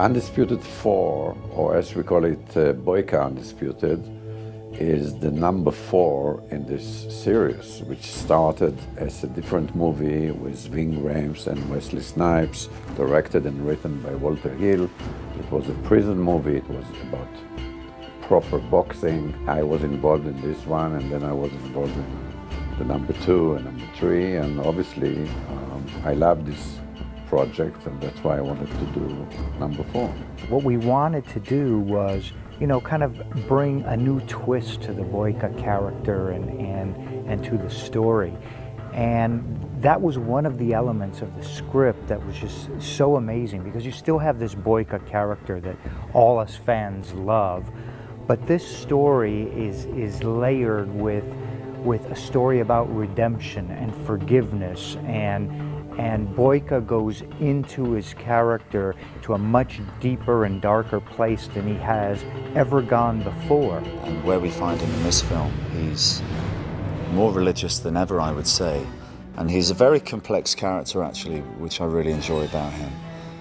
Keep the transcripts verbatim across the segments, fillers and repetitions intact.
Undisputed four, or as we call it, uh, BOYKA Undisputed, is the number four in this series, which started as a different movie with Ving Rhames and Wesley Snipes, directed and written by Walter Hill. It was a prison movie. It was about proper boxing. I was involved in this one, and then I was involved in the number two and number three, and obviously um, I love this project, and that's why I wanted to do number four. What we wanted to do was, you know, kind of bring a new twist to the BOYKA character and, and, and to the story. And that was one of the elements of the script that was just so amazing, because you still have this BOYKA character that all us fans love, but this story is, is layered with, with a story about redemption and forgiveness, and And BOYKA goes into his character to a much deeper and darker place than he has ever gone before. And where we find him in this film, he's more religious than ever, I would say. And he's a very complex character, actually, which I really enjoy about him.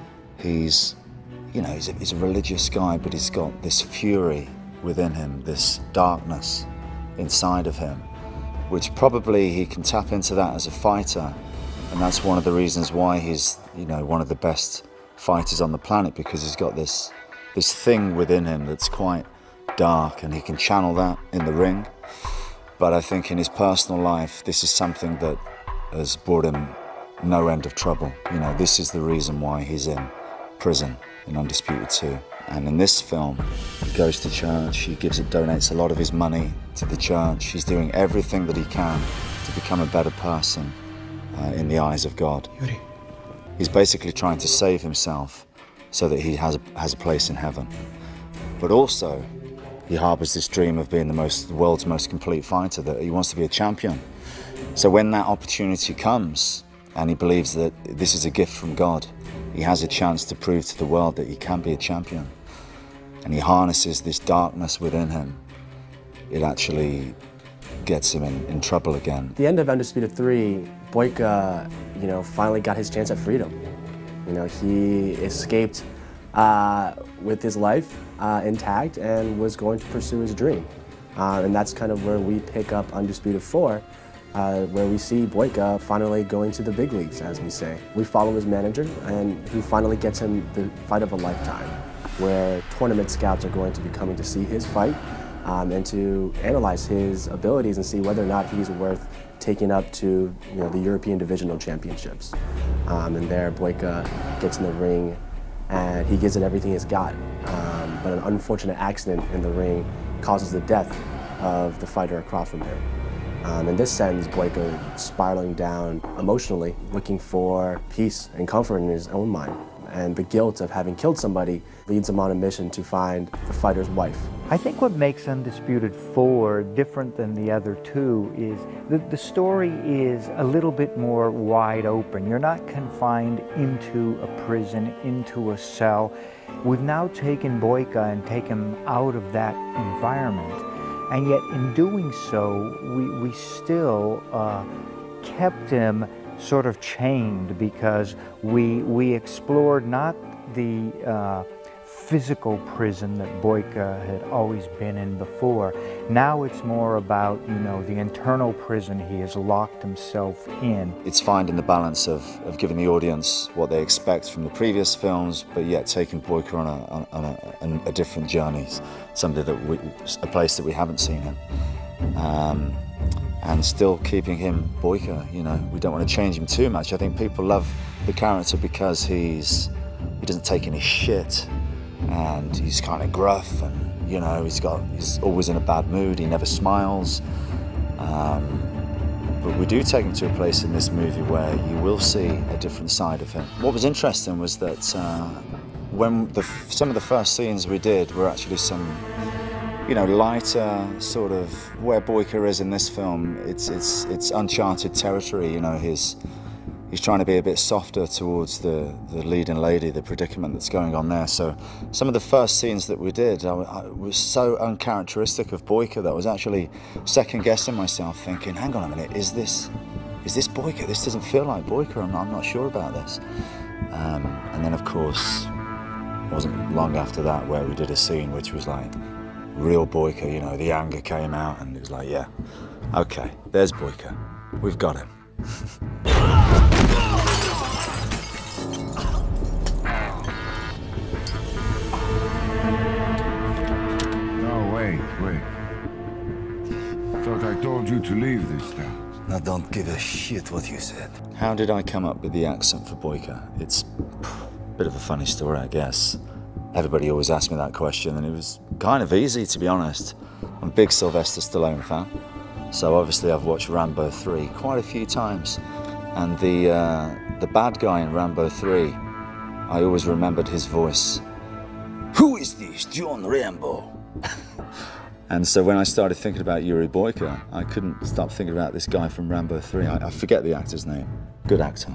He's, you know, he's a, he's a religious guy, but he's got this fury within him, this darkness inside of him, which probably he can tap into that as a fighter. And that's one of the reasons why he's, you know, one of the best fighters on the planet, because he's got this, this thing within him that's quite dark, and he can channel that in the ring. But I think in his personal life, this is something that has brought him no end of trouble. You know, this is the reason why he's in prison in Undisputed two. And in this film, he goes to church, he gives it, donates a lot of his money to the church. He's doing everything that he can to become a better person. Uh, in the eyes of God. Yuri. He's basically trying to save himself so that he has a, has a place in heaven. But also, he harbors this dream of being the, most, the world's most complete fighter, that he wants to be a champion. So when that opportunity comes, and he believes that this is a gift from God, he has a chance to prove to the world that he can be a champion. And he harnesses this darkness within him. It actually gets him in, in trouble again. At the end of Undisputed three, BOYKA, you know, finally got his chance at freedom. You know, he escaped uh, with his life uh, intact and was going to pursue his dream. Uh, and that's kind of where we pick up Undisputed four, uh, where we see BOYKA finally going to the big leagues, as we say. We follow his manager, and he finally gets him the fight of a lifetime, where tournament scouts are going to be coming to see his fight, Um, and to analyze his abilities and see whether or not he's worth taking up to, you know, the European Divisional Championships. Um, and there, BOYKA gets in the ring, and he gives it everything he's got. Um, but an unfortunate accident in the ring causes the death of the fighter across from him. Um, and this sends BOYKA spiraling down emotionally, looking for peace and comfort in his own mind. And the guilt of having killed somebody leads him on a mission to find the fighter's wife. I think what makes Undisputed four different than the other two is that the story is a little bit more wide open. You're not confined into a prison, into a cell. We've now taken BOYKA and taken him out of that environment. And yet in doing so, we, we still uh, kept him sort of chained, because we, we explored not the uh, physical prison that BOYKA had always been in before. Now it's more about, you know, the internal prison he has locked himself in. It's finding the balance of, of giving the audience what they expect from the previous films, but yet taking BOYKA on a, on, on a, on a different journey, something that we, a place that we haven't seen him. Um, and still keeping him BOYKA, you know. We don't want to change him too much. I think people love the character because he's he doesn't take any shit, and he's kind of gruff, and, you know, he's got he's always in a bad mood, he never smiles. Um, but we do take him to a place in this movie where you will see a different side of him. What was interesting was that uh, when the, some of the first scenes we did were actually some, you know, lighter sort of, where BOYKA is in this film, it's it's it's uncharted territory. You know, he's he's trying to be a bit softer towards the the leading lady, the predicament that's going on there. So some of the first scenes that we did, I, I was so uncharacteristic of BOYKA that I was actually second guessing myself, thinking, hang on a minute, is this is this BOYKA? This doesn't feel like BOYKA. I'm not, I'm not sure about this. Um, and then of course, It wasn't long after that where we did a scene which was like real BOYKA, you know, the anger came out and it was like, yeah, okay, there's BOYKA, we've got him. No, wait, wait. Thought I told you to leave this town. Now don't give a shit what you said. How did I come up with the accent for BOYKA? It's a bit of a funny story, I guess. Everybody always asks me that question, and it was kind of easy, to be honest. I'm a big Sylvester Stallone fan, so obviously I've watched Rambo three quite a few times. And the, uh, the bad guy in Rambo three, I always remembered his voice. Who is this, John Rambo? And so when I started thinking about Yuri BOYKA, I couldn't stop thinking about this guy from Rambo three. I, I forget the actor's name. Good actor.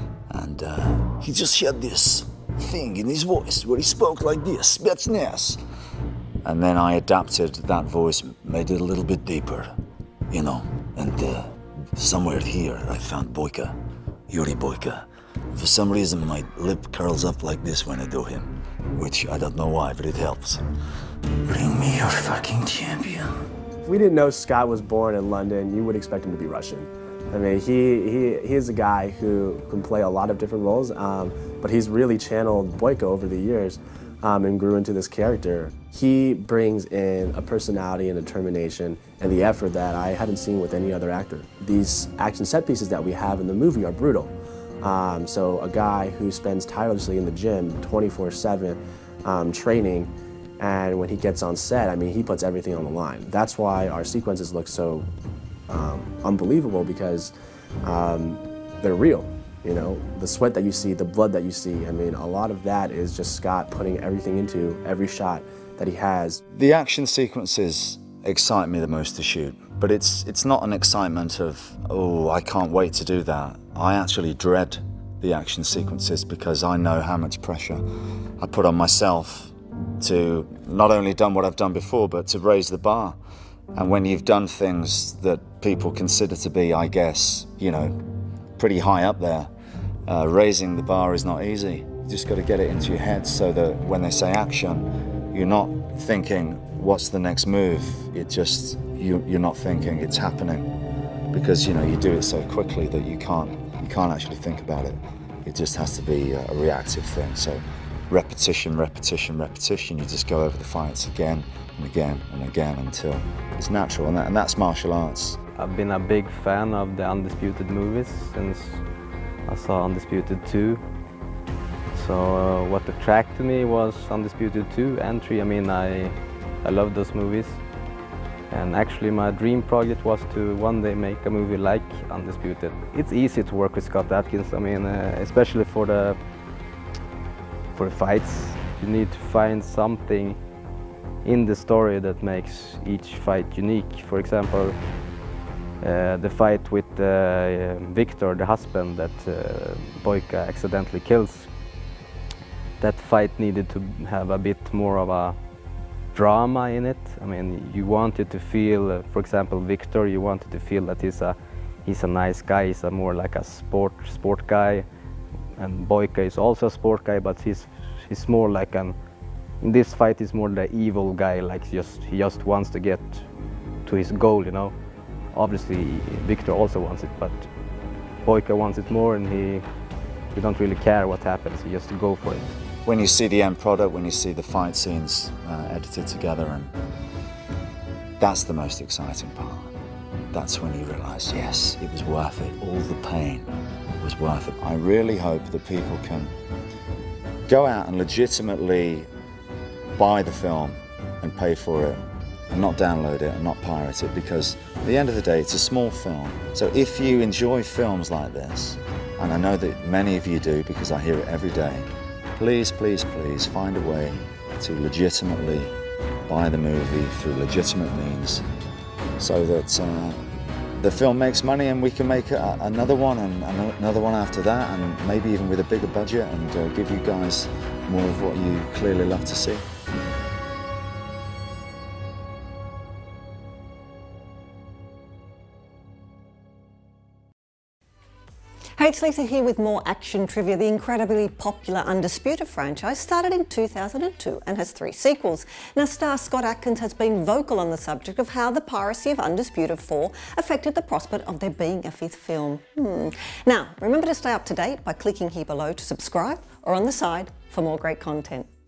And uh, he just had this thing in his voice where he spoke like this, Spetsnaz. And then I adapted that voice. Made it a little bit deeper, you know. And uh, somewhere here I found BOYKA, Yuri BOYKA. For some reason my lip curls up like this when I do him, which I don't know why, but it helps. Bring me your fucking champion. If we didn't know Scott was born in London, you would expect him to be Russian. I mean, he, he, he is a guy who can play a lot of different roles, um, but he's really channeled BOYKA over the years um, and grew into this character. He brings in a personality and determination and the effort that I haven't seen with any other actor. These action set pieces that we have in the movie are brutal. Um, so a guy who spends tirelessly in the gym twenty-four seven um, training, and when he gets on set, I mean, he puts everything on the line. That's why our sequences look so um, unbelievable, because um, they're real. You know, the sweat that you see, the blood that you see, I mean, a lot of that is just Scott putting everything into every shot that he has. The action sequences excite me the most to shoot, but it's, it's not an excitement of, oh, I can't wait to do that. I actually dread the action sequences because I know how much pressure I put on myself to not only done what I've done before, but to raise the bar. And when you've done things that people consider to be, I guess, you know, pretty high up there, uh, raising the bar is not easy. You just got to get it into your head so that when they say action, you're not thinking, what's the next move? It just, you, you're not thinking, it's happening. Because, you know, you do it so quickly that you can't, you can't actually think about it. It just has to be a, a reactive thing. So repetition, repetition, repetition. You just go over the fights again and again and again until it's natural, and, that, and that's martial arts. I've been a big fan of the Undisputed movies since I saw Undisputed two. So uh, what attracted me was Undisputed two and three. I mean, I, I love those movies. And actually my dream project was to one day make a movie like Undisputed. It's easy to work with Scott Adkins, I mean, uh, especially for the, for the fights. You need to find something in the story that makes each fight unique. For example, uh, the fight with uh, Victor, the husband that uh, BOYKA accidentally kills. That fight needed to have a bit more of a drama in it. I mean, you wanted to feel, uh, for example, Victor, you wanted to feel that he's a, he's a nice guy, he's a more like a sport, sport guy. And BOYKA is also a sport guy, but he's, he's more like an, in this fight he's more the evil guy, like just, he just wants to get to his goal, you know. Obviously, Victor also wants it, but BOYKA wants it more, and he, he don't really care what happens, he just go for it. When you see the end product, when you see the fight scenes uh, edited together, and that's the most exciting part. That's when you realize, yes, it was worth it. All the pain was worth it. I really hope that people can go out and legitimately buy the film and pay for it, and not download it and not pirate it, because at the end of the day, it's a small film. So if you enjoy films like this, and I know that many of you do because I hear it every day, please, please, please find a way to legitimately buy the movie through legitimate means so that uh, the film makes money and we can make a, another one and another one after that, and maybe even with a bigger budget, and uh, give you guys more of what you clearly love to see. Hey, it's Lisa here with more action trivia. The incredibly popular Undisputed franchise started in two thousand two and has three sequels. Now, star Scott Adkins has been vocal on the subject of how the piracy of Undisputed four affected the prospect of there being a fifth film. Hmm. Now, remember to stay up to date by clicking here below to subscribe or on the side for more great content.